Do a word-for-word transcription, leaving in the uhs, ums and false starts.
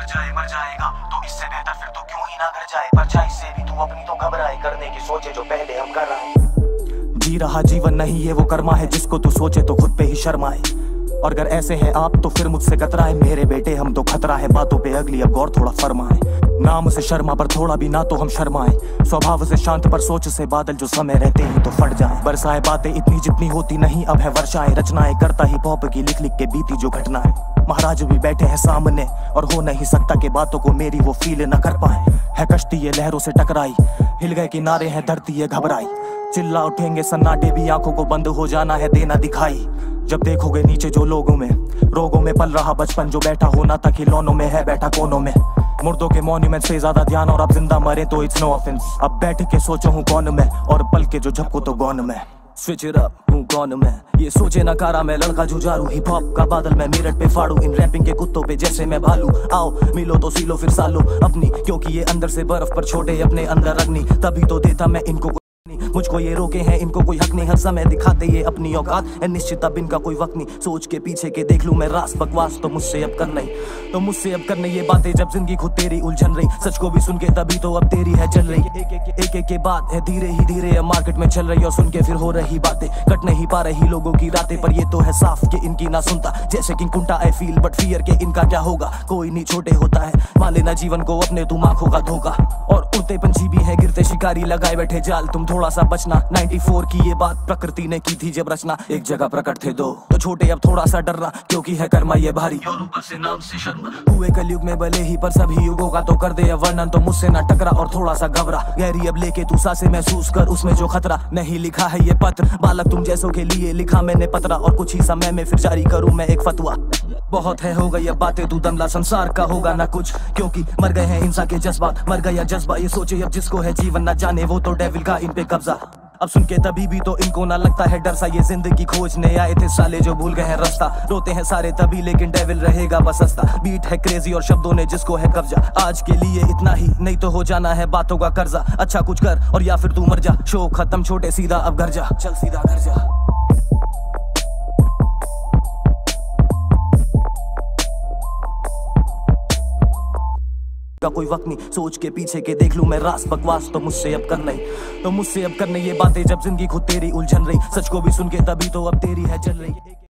जाए मर जाएगा, तो इससे बेहतर फिर तो क्यों ही ना कर जाए। परछाई से भी तू अपनी तो घबराए, करने की सोचे जो पहले हम कर आए। जी रहा जीवन नहीं ये वो कर्मा है जिसको तू सोचे तो खुद पे ही शर्माए। और अगर ऐसे हैं आप तो फिर मुझसे कतराए, मेरे बेटे हम तो खतरा है बातों पे अगली अब गौर थोड़ा फरमाए। नाम से शर्मा पर थोड़ा भी ना तो हम शर्माए, स्वभाव से शांत पर सोच से बादल जो समय रहते ही तो फट जाए। बरसाए बातें इतनी जितनी होती नहीं अब है वर्षाएं, रचनाएं करता ही पॉप की लिख लिख के बीती जो घटना है। महाराज भी बैठे हैं सामने और हो नहीं सकता कि बातों को मेरी वो फील न कर पाए। है कश्ती ये लहरों से टकराई, हिल गए किनारे हैं धरती ये घबराई। चिल्ला उठेंगे सन्नाटे भी आंखों को बंद हो जाना है देना दिखाई। जब देखोगे नीचे जो लोगों में रोगों में पल रहा बचपन जो बैठा होना था खिलौनों में है बैठा कोनों में। मुर्दों के मॉन्यूमेंट से ज्यादा ध्यान और अब जिंदा मरे तो इट्स नो ऑफेंस। अब बैठ के सोचो हूँ कौन मैं और पल के जो झपको तो गौन में। स्विच इट अप हूँ कौन मैं, ये सोचे ना कारा मैं लड़का जुझारू। हिप हॉप का बादल मैं मेरठ पे फाड़ू, इन रैपिंग के कुत्तों पे जैसे मैं भालू। आओ मिलो तो सीलो फिर सालो अपनी, क्योंकि ये अंदर से बर्फ पर छोटे अपने अंदर अग्नि। तभी तो देता मैं इनको मुझको ये रोके हैं इनको कोई हक नहीं। हर समय दिखाते ये अपनी औकात है निश्चित अब इनका कोई वक्त नहीं। सोच के पीछे के देख लूं मैं रास बकवास तो मुझसे अब करना ही तो मुझसे अब करने ये बातें जब जिंदगी खुद तेरी उलझन रही। सच को भी सुन के तभी तो अब तेरी है चल रही। एक एक एक एक के बाद है धीरे ही धीरे अब मार्केट में चल रही और सुन के फिर हो रही बातें। कट नहीं पा रही लोगों की रातें पर ये तो है साफ कि इनकी ना सुनता जैसे किंग कुंटा आई फील बट फियर के इनका क्या होगा। कोई नहीं छोटे होता है मान लेना जीवन को अपने तुम आंखों का धोखा। और उड़ते पंछी भी है गिरते शिकारी लगाए बैठे जाल तुम थोड़ा सा बचना। नाइंटी फोर की ये बात प्रकृति ने की थी जब रचना, एक जगह प्रकट थे दो तो छोटे अब थोड़ा सा डर रहा क्योंकि है कर्मा ये भारी। और ऊपर से नाम से शर्मा हुए कलयुग में भले ही पर सभी युगों का तो कर दे अब वर्णन। तो मुझसे ना टकरा और थोड़ा सा घबरा गहरी अब लेके तू सांसें महसूस कर उसमें जो खतरा। नहीं लिखा है ये पत्र बालक तुम जैसों के लिए लिखा मैंने पतरा, और कुछ ही समय में फिर जारी करूं मैं एक फतवा। बहुत है हो गई अब बातें तू दमला संसार का होगा ना कुछ, क्योंकि मर गए हैं इंसान के जज्बात। मर गया जज्बा ये सोचे अब जिसको है जीवन ना जाने वो तो डेविल का इन पे कब्जा। अब सुन के तभी भी तो इनको ना लगता है डर सा, ये जिंदगी खोजने आए थे साले जो भूल गए हैं रास्ता। रोते हैं सारे तभी लेकिन डेविल रहेगा बस हंसता। बीट है क्रेजी और शब्दों ने जिसको है कब्जा। आज के लिए इतना ही नहीं तो हो जाना है बातों का कर्जा। अच्छा कुछ कर और या फिर तू मर जा, शो खत्म छोटे सीधा अब घर जा, चल सीधा घर जा। का कोई वक्त नहीं सोच के पीछे के देख लूं मैं रास बकवास तो मुझसे अब करना ही तो मुझसे अब करने ये बातें जब जिंदगी खुद तेरी उलझन रही। सच को भी सुन के तभी तो अब तेरी है चल रही।